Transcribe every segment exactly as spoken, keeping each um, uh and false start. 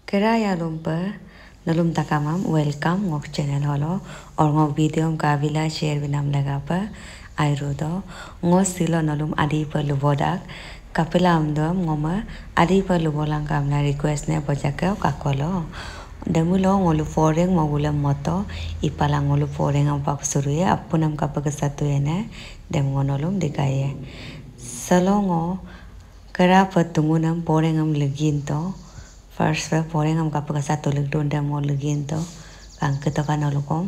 Keraya lumpa nalum takamam welcome ngok channel holo or ngok video ka vila share binam laga pa airo do ngo silo nalum adi pa lubodak kapila amdom ngoma adi pa lubolang kamna request ne bojaka kakolo demulo ngolu foreng mogulam moto ipala ngolu foreng am pak suruye apunam kapag satu ene dem ngonolum dikaye salongo kera patungunam foreng am leginto first we poreng am kapag satu legdon dem mo leginto kang kita kan olukom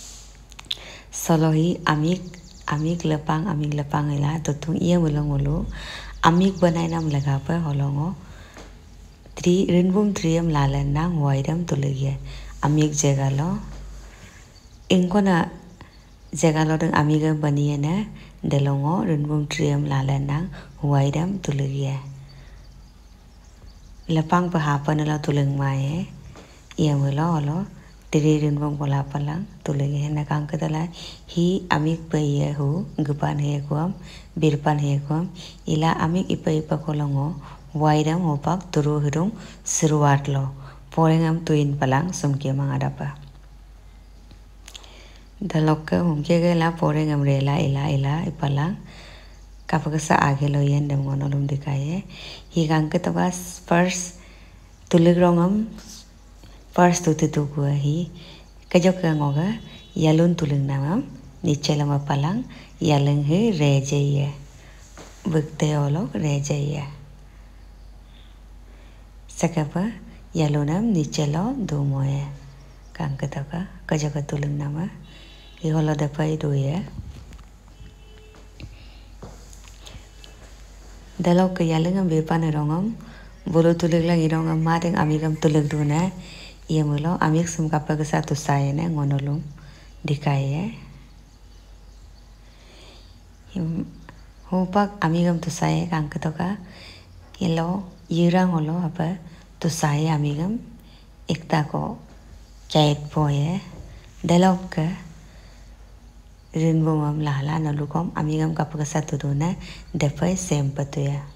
solohi amik amik lepang amik lepang ila tutung iya mulong ulu amik banai nam laga pa holongo tri rinbum triam lalan nang waidam tulige amik jegalo ingkona jegalo deng amiga baniana delongo rinbum triam lalan nang waidam tulige lepang pahapa nala tuling mae ia mula olo diririn bong pola palang tuling hena kang ketala hi amik paya hu gupan he kuam birpan he kuam ila amik ipa ipa kolongo waidam hopak turu hidung seruat lo porengam tuin palang sumke mangadapa dalokka humke gela porengam rela ila ila ipalang kapag sa age lo yan dem ngonolom dikaye higang ketabas first tuligrongam first tu tu gua hi kajok ngoga yalun tuling namam niche lama palang yaleng he rejaya bukte olok rejaya sakapa yalunam niche lo dumoya kang ketaka kajok tuling nama hi holo dapai do ya dalok ke yalengam bepan rongam bolo tulig lang irongam mateng amigam tulig duna iya mulo amik sum kapag satu saya ne ngonolom dikaye hopak amigam tu saya kang ketoka ilo yirang holo apa tu saya amigam ekta ko kait poye dalok ke rinbomam lala nalukom amigam kapag satu duna dapat sempat tu ya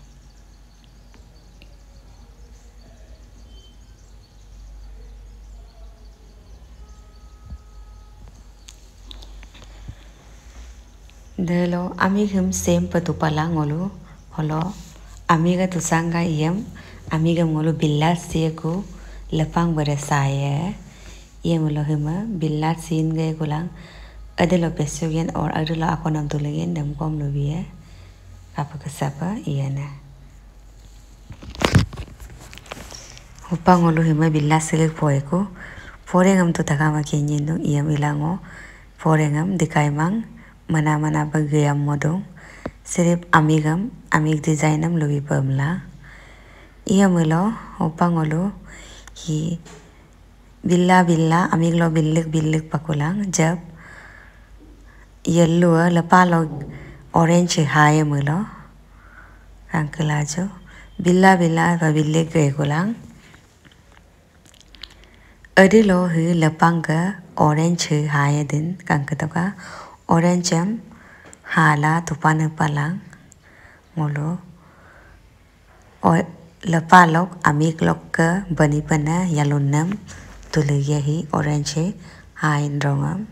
dalo amigam sempat tu palang olu holo amiga tu sangga iyam amigam olu billat siku lepang beresaya iya mulo hima billat sin gay kulang adelo pesugian or adelo ako nam tulingin dam kom lubiya apa kesapa iya na upang ulu hima billat silik poeko porengam tu takama kenyin dong iya milango porengam dikaimang mana mana bagayam modong sirip amigam amig designam lubi pamla iya mulo upang ulu hi billa billa amig lo billik billik pakulang jab yellow lapalo orange hai mulo angkelajo billa billa va bille ke kulang adilo hi lapanga orange hai din kangkatoka orange am hala tupan palang mulo o lapalok amik lok ke bani pana yalunam tuliya hi orange hai rongam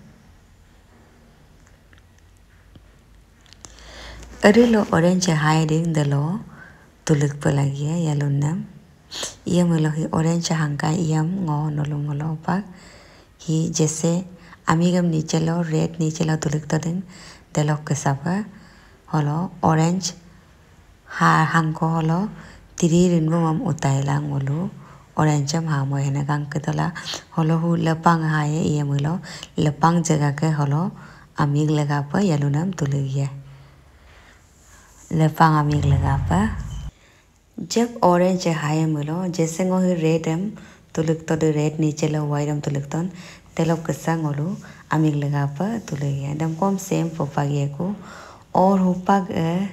adilo orange hai ding dalo tulik palagia yalunam iya mulo hi orange hangka iyam ngo nolong ngolo pak hi jese amigam niche lo red niche lo tulik to ding dalo kesapa holo orange ha hangko holo tiri rinbo mam utai lang mulu orange am ha mo hena kang ketala holo hu lepang hai iya mulo lepang jaga ke holo amig laga pa yalunam tuliya lepang amig लगा पा जब orange हाय मुलो जैसे ngo hi red em tulik to de red niche lo white em tulik ton telok kesang ngolu amig लगा पा tulik ya dam kom same popage ko और hupag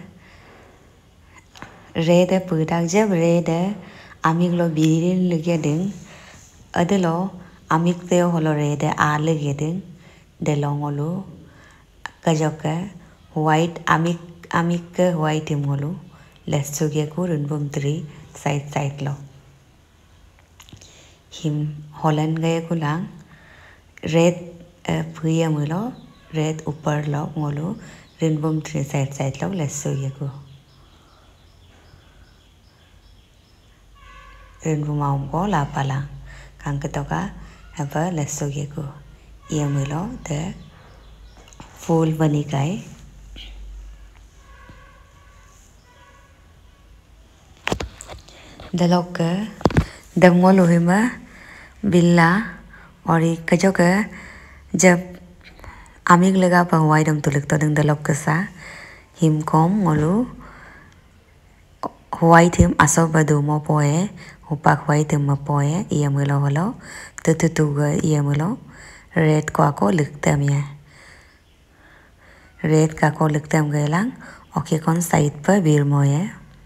red e pudak jab red e amig lo birin lege ding adelo amig te holo red e a lege ding de longolu kajoka white amig amik ke white mulu lesuge ku runbum tri side side lo हिम हॉलन गए कुलांग red पुए मुलो red ऊपर लो मोलो रेनबोम ट्री साइड साइड लो लस्सो ये को रेनबो माउम को लापाला कांग कतोका हवा लस्सो ये को ये मुलो द फूल बनी गए दलोक दमो लोहिमा बिल्ला और एक कजो के जब आमिग लगा पर वाई दम तुलिक तो दंग दलोक कसा हिम कॉम मोलू वाई थीम असो बदू मो पोए उपाक वाई थीम मो पोए ये मुलो हलो तो तो तो ग ये मुलो रेड को आको लिखते मिया रेड का को लिखते हम गएलांग ओके कौन साइड पर बीर मोए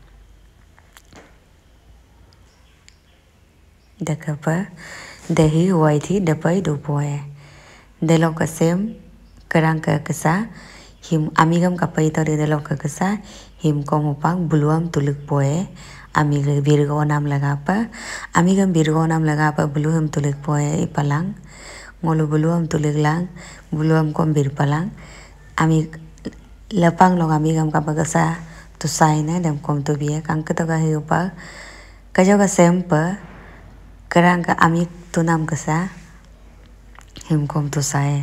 देखा दही हुई थी डपाई डुपोए देलो कसेम करang ke kesa him amigam kapai to de delo ke kesa him komupang buluam tulik poe amig virgo nam laga pa amigam virgo nam laga pa buluam tulik poe ipalang ngolu buluam tulik lang buluam kom bir palang amig lapang long amigam kapa kesa tu sai na dem kom tu bia kang ke to ga hi pa kajo ka sem pa करang का अमिक तो नाम कसा हिमकोम तो साए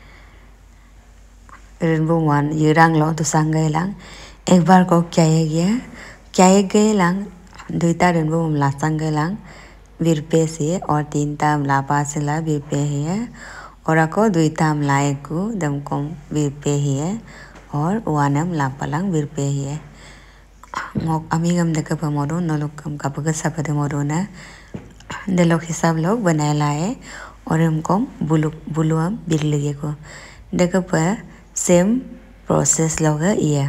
rainbow one ये रंग लो तो संगे लांग एक बार को क्या है गया क्या है गए लांग दुईता रेनबो हम ला संगे लांग विरपे से और तीन ताम ला पास ला विरपे है और ako दुईता हम लाए को दम कोम विरपे है और वानम ला पलंग विरपे है ngok amigam de ka modo nolokam ka pag sa pade modo na de लोग हिसाब लोग बनाए लाए और हमको बुलु बुलुआम बिरलिए को देखो पर सेम प्रोसेस लोग ये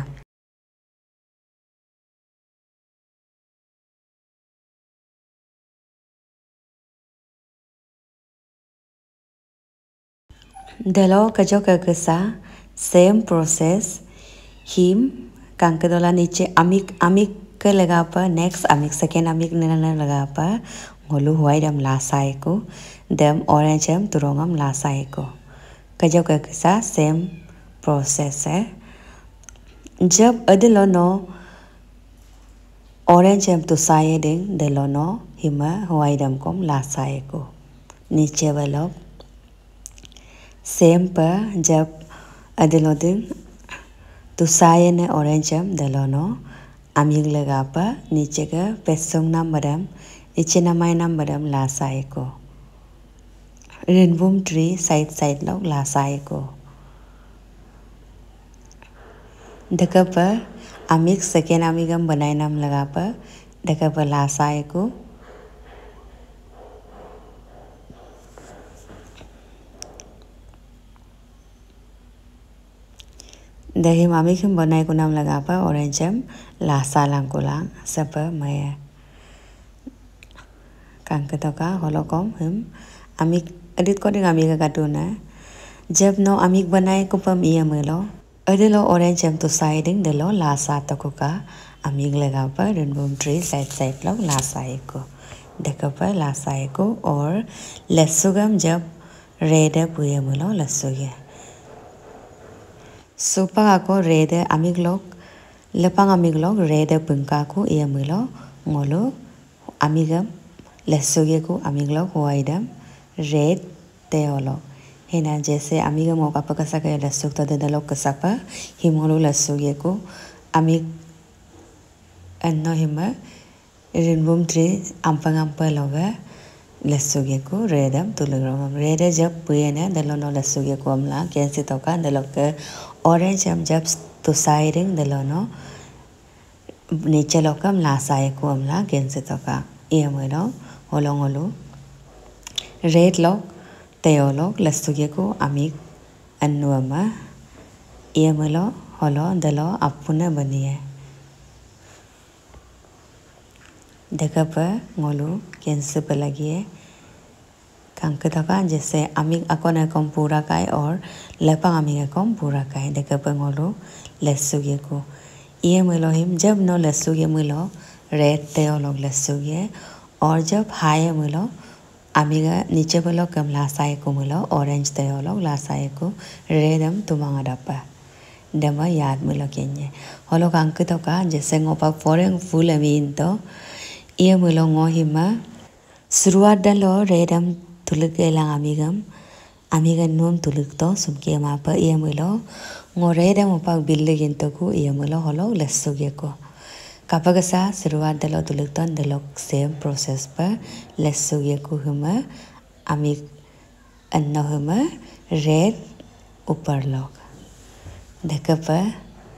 देलो कजो ककसा सेम प्रोसेस हिम कांकदोला नीचे अमिक अमिक के लगा पर नेक्स्ट अमिक सेकेंड अमिक ने लगा पर ngolu huai dam la sai ko dem orange em turongam la sai ko kajau ka kisa same process है जब अदलो नो orange em to sai ding delo no hima huai dam kom la sai को नीचे वालों same पर जब अदलो दिन तो sai ने orange em delo no amig लगा पर नीचे का पेसोंग नाम बदम इचे नमाय नाम बदम लासाए को रेनबोम ट्री साइड साइड लोग लासाए को देखा पर अमिक सेकेंड अमिगम बनाए नाम लगा पर देखा पर लासाए को दही अमिक हम बनाए को नाम लगा पर ऑरेंज हम लासा लांग को लांग सब मैं कांग तो का होलोकम हम अमिक एडिट कोडिंग अमिक का तो ना जब नो अमिक बनाए को पम ये मिलो अदलो ऑरेंज हम तो साइडिंग दलो लासा तो को का अमिक लगा पर रेनबोम ट्री साइड साइड लोग लासाए को देखो पर लासाए को और लस्सुगम जब रेड पुए मिलो लस्सुगे सुपा को रेड अमिक लोग लपंग अमिक लोग रेड पंका को ये मिलो मोलो अमिगम लस्सुगे को अमिग लोग हुआई दम रेड तेओलो है ना जैसे अमिग मौका पर कसा के लस्सुग तो दे लोग कसा पर हिमोलो लस्सुगे को अमिग अन्नो हिम रेनबोम ट्री अम्पंग अम्पा लोग लस्सुगे को रेडम तुलगरम रेड जब पुए ने दलो नो लस्सुगे को हमला कैसे तो का दलो के ऑरेंज हम जब तो साइडिंग दलो नो नीचे लोग हम लासाए को हमला कैसे तो का ये मेलो होलोंग होलो रेड लोग तेयो लोग लस्सुगे को अमिक अन्नुअमा ये मेलो होलो दलो अपुना बनिए देखा पर ngolu कैंसर पर लगी है कांक तका जैसे अमिक अकोन कम पूरा काय और लपंग अमिक कम पूरा काय देखा पर ngolu लस्सुगे को ये मेलो हिम जब नो लस्सुगे मेलो रेड तेयो लोग लस्सुगे और जब हाय मिलो Amiga niche belo kam la sai ko mulo orange te olo la sai ko redam tumanga dapa. Dama याद मुलो केन्ये हलो कांक तो का जैसे ngopa फोरेंग फुल अमीन तो ये मुलो ngो हिमा शुरुआत डलो रेडम तुलुक एलांग अमीगम अमीगन नोम तुलुक तो सुमके मापा ये मुलो ngो रेडम उपाक बिल्ले गिंतो को ये मुलो हलो लस्सो गे को kapagasa शुरुआत डलो तुलुक तो डलो सेम प्रोसेस पर लस्सो गे को हिमा अमीग अन्नो हिमा रेड ऊपर लोग देखा पर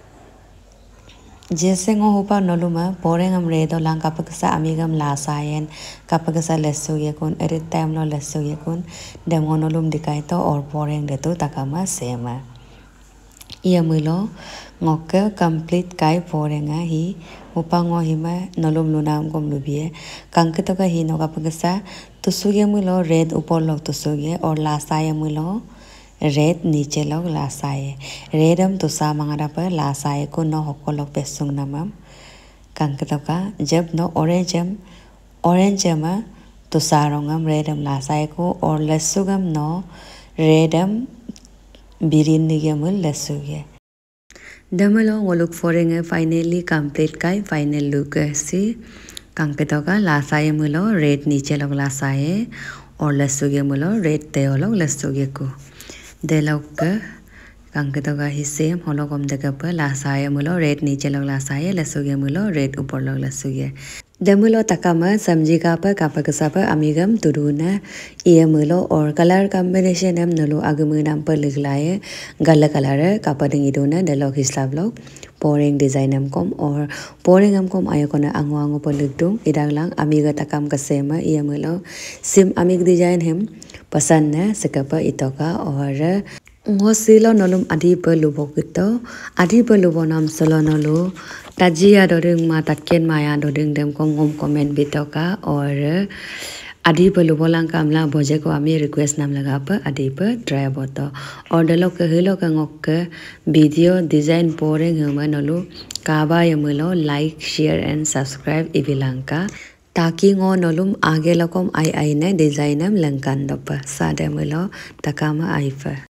जैसे ngो हुपा नलुमा पोरेंग हम रेडो लांग kapagasa अमीगम लासायन kapagasa लस्सो ये कौन एरिट टाइम लो लस्सो ये कौन डेमो नलुम दिखाई तो और पोरेंग दे तो तकामा सेम है ये मिलो ngोके कंप्लीट काई पोरेंगा ही हुपा ngो हिमा नलुम लुनाम कोम लुबिए कांके तो का ही नो kapagasa तुसुगे मिलो रेड ऊपर लोग तुसुगे और लासाय मिलो रेड नीचे लोग लासाए रेडम तुसा मंगरा पर लासाए को न होको लोग पेसुंग नमम कंकतो का जब न ऑरेंजम ऑरेंजम तुसा रोंगम रेडम लासाए को और लसुगम न रेडम बिरिन निगमुल लसुगे दमलो ngoluk forenge finally complete kai final look सी कंकतो का लासाए मुलो रेड नीचे लोग लासाए और लसुगे मुलो रेड ते लोग लसुगे को देलोक कंकतो का ही सेम होलो कम देखा पर लासाए मुलो रेड नीचे लोग लासाए लसुगे मुलो रेड ऊपर लोग लसुगे दमुलो तकामा समझी का पर kapagasa पर अमीगम तुरुना ये मुलो और कलर कॉम्बिनेशन हम नलो आगमु नाम पर लिखलाए गल कलर कापदिंग इदोना देलोक हिसाब लोग पोरेंग डिजाइन हम कम और पोरेंग हम कम आयो कोना आंगो आंगो पर लिख दूं इदागलांग अमीगा तकाम का सेम ये मुलो सिम अमीग डिजाइन हम पसंद है सकपा इतोका और ngो silo nolum adi per lubo gitu adi per lubo nam solo nolu tajia dodeng ma takken maya dodeng dem ko ngom comment bitoka और adi per lubo lang kam la boje ko ami request nam laga पर adi per try boto और dalo ke hilo ka ngok ke video design boring huma nolu kaba yamulo like share and subscribe ibilangka ताकि ngो नलुम आगे लकोम आई आई ने डिजाइनम लंकान दोपा सादे मुलो तकामा आई पर